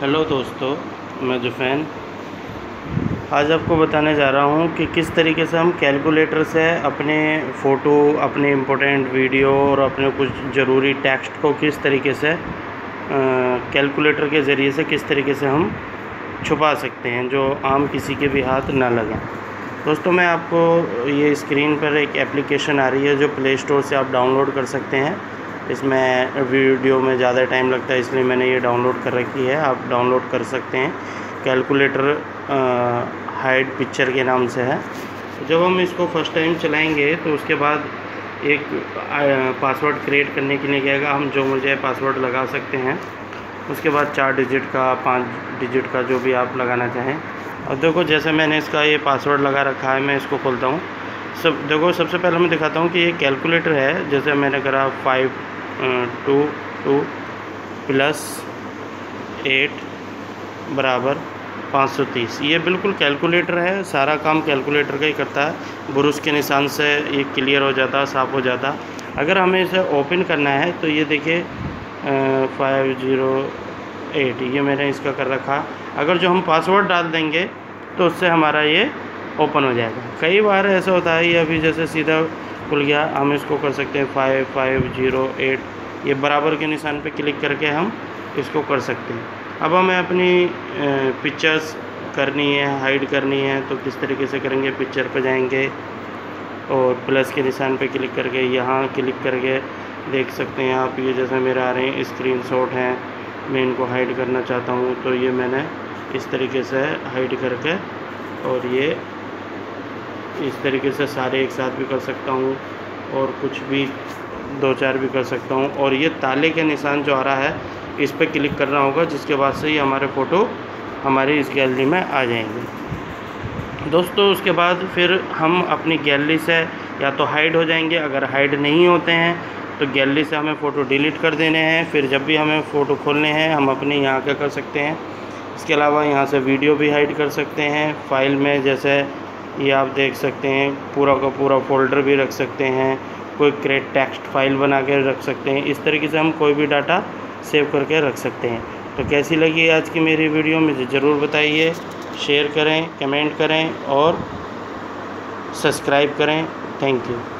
Hello दोस्तों, मैं जुफैन आज आपको बताने जा रहा हूँ कि किस तरीके से हम कैलकुलेटर से अपने फ़ोटो, अपने इम्पोर्टेंट वीडियो और अपने कुछ ज़रूरी टेक्स्ट को किस तरीके से कैलकुलेटर के ज़रिए से किस तरीके से हम छुपा सकते हैं, जो आम किसी के भी हाथ ना लगें। दोस्तों, मैं आपको ये स्क्रीन पर एक एप्लीकेशन आ रही है जो प्ले स्टोर से आप डाउनलोड कर सकते हैं। इसमें वीडियो में ज़्यादा टाइम लगता है, इसलिए मैंने ये डाउनलोड कर रखी है। आप डाउनलोड कर सकते हैं। कैलकुलेटर हाइड पिक्चर के नाम से है। जब हम इसको फर्स्ट टाइम चलाएंगे तो उसके बाद एक पासवर्ड क्रिएट करने के लिए कहेगा। हम जो मुझे पासवर्ड लगा सकते हैं। उसके बाद 4 डिजिट का, 5 डिजिट का, जो भी आप लगाना चाहें। और देखो, जैसे मैंने इसका ये पासवर्ड लगा रखा है, मैं इसको खोलता हूँ। देखो, सबसे पहले मैं दिखाता हूँ कि ये कैलकुलेटर है। जैसे मैंने करा 522 + 8 = 530। ये बिल्कुल कैलकुलेटर है, सारा काम कैलकुलेटर का ही करता है। बुरुश के निशान से ये क्लियर हो जाता है, साफ़ हो जाता। अगर हमें इसे ओपन करना है तो ये देखिए 508, ये मैंने इसका कर रखा। अगर जो हम पासवर्ड डाल देंगे तो उससे हमारा ये ओपन हो जाएगा। कई बार ऐसा होता है, ये अभी जैसे सीधा खुल गया। हम इसको कर सकते हैं 5508, ये बराबर के निशान पे क्लिक करके हम इसको कर सकते हैं। अब हमें अपनी पिक्चर्स करनी है, हाइड करनी है, तो किस तरीके से करेंगे। पिक्चर पर जाएंगे और प्लस के निशान पे क्लिक करके यहाँ क्लिक करके देख सकते हैं आप। ये जैसे मेरे आ रहे हैं स्क्रीनशॉट हैं, मैं इनको हाइड करना चाहता हूँ तो ये मैंने इस तरीके से हाइड करके, और ये इस तरीके से सारे एक साथ भी कर सकता हूँ और कुछ भी 2-4 भी कर सकता हूँ। और ये ताले के निशान जो आ रहा है, इस पर क्लिक करना होगा, जिसके बाद से ही हमारे फ़ोटो हमारी इस गैलरी में आ जाएंगे। दोस्तों, उसके बाद फिर हम अपनी गैलरी से या तो हाइड हो जाएंगे। अगर हाइड नहीं होते हैं तो गैलरी से हमें फ़ोटो डिलीट कर देने हैं। फिर जब भी हमें फ़ोटो खोलने हैं, हम अपने यहाँ क्या कर सकते हैं। इसके अलावा यहाँ से वीडियो भी हाइड कर सकते हैं। फ़ाइल में जैसे ये आप देख सकते हैं, पूरा का पूरा फ़ोल्डर भी रख सकते हैं। कोई क्रिएट टेक्स्ट फाइल बना के रख सकते हैं। इस तरीके से हम कोई भी डाटा सेव करके रख सकते हैं। तो कैसी लगी आज की मेरी वीडियो, मुझे ज़रूर बताइए। शेयर करें, कमेंट करें और सब्सक्राइब करें। Thank you.